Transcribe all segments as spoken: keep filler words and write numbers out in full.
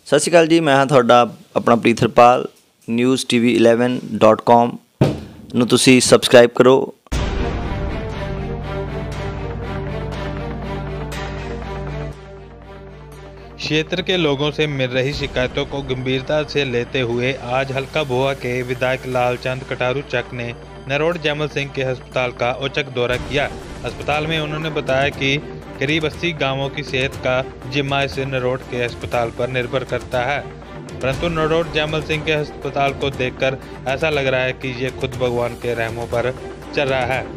ਸਤਿ ਸ਼੍ਰੀ ਅਕਾਲ ਜੀ, ਮੈਂ ਹਾਂ ਤੁਹਾਡਾ ਆਪਣਾ Preetarpal. News T V eleven dot com ਨੂੰ ਤੁਸੀਂ ਸਬਸਕ੍ਰਾइब करो। क्षेत्र के लोगों से मिल रही शिकायतों को गंभीरता से लेते हुए आज हल्का भोआ के विधायक लालचंद कटारू चक ने नरोड़ जैमल सिंह के अस्पताल का औचक दौरा किया। अस्पताल में उन्होंने बताया कि करीब अस्सी गांवों की सेहत का जिम्मा इस नरोड़ के अस्पताल पर निर्भर करता है, परंतु नरोड़ जैमल सिंह के अस्पताल को देखकर ऐसा लग रहा है कि ये खुद भगवान के रहमों पर चल रहा है।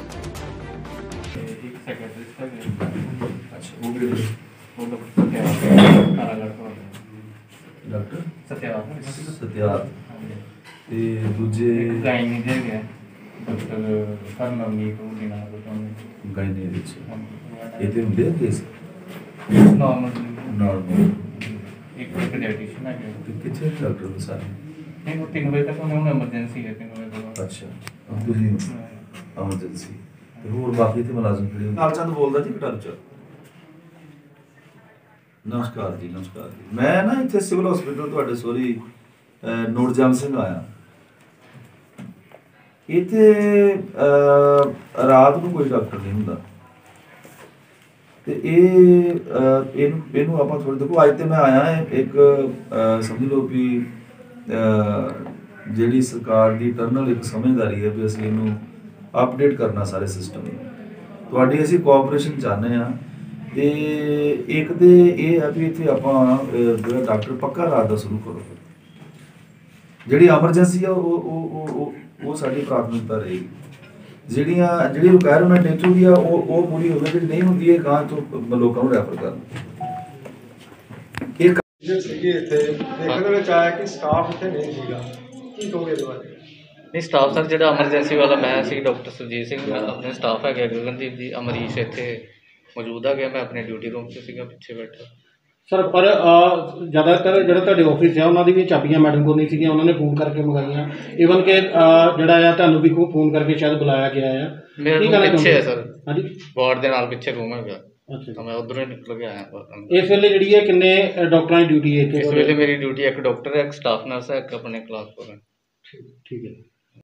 डॉक्टर सत्यावाद ते दूजे गायनी दे गया डॉक्टर फरमानीत ਉਹ ਦਿਨਾਂ ਤੋਂ ਗਾਇਨੀ ਵਿੱਚ ਇਹ ਤੇ ਹੁੰਦੇ ਕੇਸ ਨਾਰਮਲ ਨਾਰਮਲ ਇੱਕ ਪੀਡੀਆਟ੍ਰਿਸ਼ੀਅਨ ਆ ਗਿਆ ਤੇ ਕਿੱਥੇ ਡਾਕਟਰ ਦੇ ਸਾਰੇ ਨਹੀਂ ਉਹ ਤਿੰਨ ਵਜੇ ਤੱਕ ਉਹਨੇ ਐਮਰਜੈਂਸੀ ਹੈ ਤਿੰਨ ਵਜੇ ਤੋਂ ਅੱਛਾ ਤੁਸੀਂ ਐਮਰਜੈਂਸੀ ਤੇ ਹੋਰ ਬਾਕੀ ਤੇ ਮੁਲਾਜ਼ਮ ਖੜੇ ਲਾਲਚੰਦ ਬੋਲਦਾ ਜੀ ਕਟਾਰੂ ਚ। नमस्कार जी नमस्कार जी मैं ना इतने सिविल हॉस्पिटल ਤੁਹਾਡੇ ਸੋਰੀ ਨੋੜ ਜੈਮਲ ਸਿੰਘ ਆਇਆ। ਇੱਥੇ ਰਾਤ ਨੂੰ ਕੋਈ ਡਾਕਟਰ ਨਹੀਂ ਹੁੰਦਾ ਤੇ ਇਹ ਇਹਨੂੰ ਇਹਨੂੰ ਆਪਾਂ ਥੋੜੀ ਦੇਖੋ ਅੱਜ ਤੇ ਮੈਂ ਆਇਆ ਇੱਕ ਸਮਝ ਲਓ ਵੀ ਜਿਹੜੀ ਸਰਕਾਰ ਦੀ ਇੰਟਰਨਲ ਇੱਕ ਸਮਝਦਾਰੀ ਹੈ ਵੀ ਅਸੀਂ ਇਹਨੂੰ ਅਪਡੇਟ ਕਰਨਾ ਸਾਰੇ ਸਿਸਟਮ ਨੂੰ। ਤੁਹਾਡੀ ਅਸੀਂ ਕੋਆਪਰੇਸ਼ਨ ਚਾਹੁੰਦੇ ਹਾਂ ਤੇ ਇੱਕ ਤੇ ਇਹ ਹੈ ਵੀ ਇੱਥੇ ਆਪਾਂ ਜਿਹੜਾ ਡਾਕਟਰ ਪੱਕਾ ਰਾਤ ਦਾ ਸ਼ੁਰੂ ਕਰੋ। ਜਿਹੜੀ ਐਮਰਜੈਂਸੀ ਆ ਉਹ ਉਹ ਉਹ ਉਹ ਸਾਡੀ ਪ੍ਰਾਥਮਿਕਤਾ ਰਹੇਗੀ। ਜਿਹੜੀਆਂ ਜਿਹੜੀ ਰਿਕੁਆਇਰਮੈਂਟ ਇੱਥੋਂ ਦੀ ਆ ਉਹ ਉਹ ਪੂਰੀ ਹੋਵੇ, ਜਿਹੜੀ ਨਹੀਂ ਹੁੰਦੀ ਹੈ ਗਾਂ ਤੋਂ ਲੋਕਾਂ ਨੂੰ ਰੈਫਰ ਕਰਨ। ਇੱਕ ਸੀਗੇ ਇੱਥੇ ਦੇਖਣ ਦੇ ਵਿੱਚ ਆਇਆ ਕਿ ਸਟਾਫ ਇੱਥੇ ਨਹੀਂ ਸੀਗਾ, ਕੀ ਕਹੋਗੇ ਇਹਦੇ ਬਾਰੇ? ਨਹੀਂ ਸਟਾਫ ਸਰ ਜਿਹੜਾ ਐਮਰਜੈਂਸੀ ਵਾਲਾ ਮੈਂ ਸੀ ਡਾਕਟਰ ਸੁਰਜੀਤ ਸਿੰਘ, ਆਪਣੇ ਸਟਾਫ ਹੈਗਾ ਗਗਨਦੀਪ ਜੀ, ਅਮਰੀਸ਼ ਇੱਥੇ ਮੌਜੂਦ ਆ ਗਿਆ। ਮੈਂ ਆਪਣੇ ਡਿਊਟੀ ਰੂਮ 'ਚ ਸੀਗਾ ਪਿੱਛੇ ਬੈਠਾ ਸਰ। ਪਰ ਜ਼ਿਆਦਾਤਰ ਜਿਹੜਾ ਤੁਹਾਡੇ ਆਫਿਸ ਆ ਉਹਨਾਂ ਦੀ ਵੀ ਚਾਬੀਆਂ ਮੈਡਮ ਕੋਲ ਨਹੀਂ ਸੀਗੀਆਂ, ਉਹਨਾਂ ਨੇ ਫੋਨ ਕਰਕੇ ਮੰਗਾਈਆਂ। ਈਵਨ ਕਿ ਜਿਹੜਾ ਆ ਤੁਹਾਨੂੰ ਵੀ ਫੋਨ ਕਰਕੇ ਸ਼ਾਇਦ ਬੁਲਾਇਆ ਗਿਆ ਆ। ਮੇਰਾ ਰੂਮ ਪਿੱਛੇ ਹੈ ਸਰ, ਹਾਂਜੀ ਵਾਰਡ ਦੇ ਨਾਲ ਪਿੱਛੇ ਰੂਮ ਹੈਗਾ। ਅੱਛਾ ਤਾਂ ਮੈਂ ਉੱਧਰੋਂ ਹੀ ਨਿਕਲ ਕੇ ਆਇਆ। ਇਸ ਵੇਲੇ ਜਿਹੜੀ ਹੈ ਕਿੰਨੇ ਡਾਕਟਰਾਂ ਦੀ ਡਿਊਟੀ ਹੈ ਇੱਥੇ? ਇਸ ਵੇਲੇ ਮੇਰੀ ਡਿਊਟੀ ਇੱਕ ਡਾਕਟਰ ਹੈ, ਇੱਕ ਸਟਾਫ ਨਰਸ ਹੈ, ਇੱਕ ਆਪਣੇ ਕਲਾਸ ਫੋਰ ਹੈ। ਠੀਕ ਹੈ।